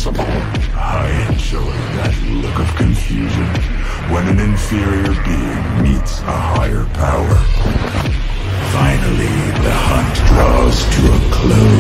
impossible. I enjoy that look of confusion when an inferior being meets a higher power. Finally, the hunt draws to a close.